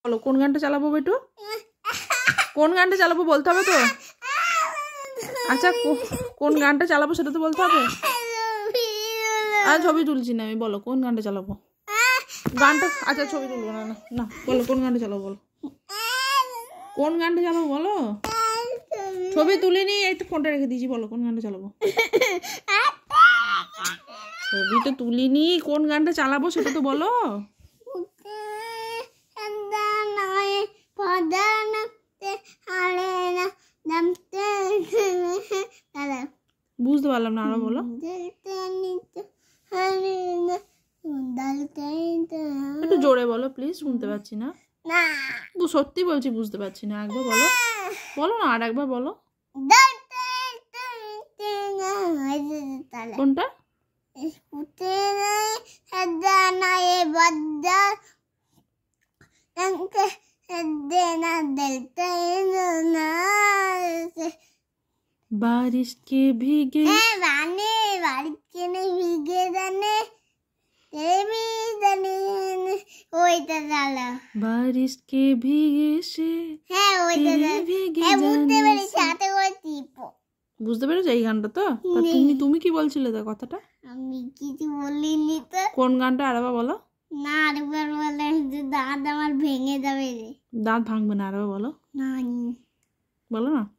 বলো কোন গানটা চালাবো বেটু? কোন গানটা চালাবো বলতে হবে তো। আচ্ছা কোন গানটা চালাবো সেটা তো বলতে হবে। আর ছবি তুলছি না আমি, বলো কোন গানটা চালাবো। গানটা আচ্ছা ছবি তুলবো না, না না বলো কোন গানটা চালাবো বলো। কোন গানটা চালাবো বলো। ছবি তুলিনি, এই তো ফোনটা রেখে দিয়েছি, বলো কোন গানটা চালাবো। ছবি তো তুলিনি, কোন গানটা চালাবো সেটা তো বলো। বুঝতে পারলাম না, আরো বলো। একটু জোরে বলো প্লিজ, শুনতে পাচ্ছি না। সত্যি বলছি বুঝতে পারছি না, একবার বলো। বলো না, আর একবার বলো। কোনটা? बारिश के भीगे बारिश के नहीं भीगे दाने तेरे भी दाने ওইটা চালা। बारिश के भीगे से হ্যাঁ ওইটা ভীগে হ্যাঁ বুঝতে পেরেছি, হাতে করে টিপো। বুঝতে পেরেছো এই গানটা তো? তুমি কি বলছিলে তো কথাটা? আমি কিছু বলিনি তো। কোন গানটা আরেকবার বলো। না আরেকবার বলে দাঁত আমার ভেঙে যাবে রে। দাঁত ভাঙবে না, আরেকবার বলো। না বলো না।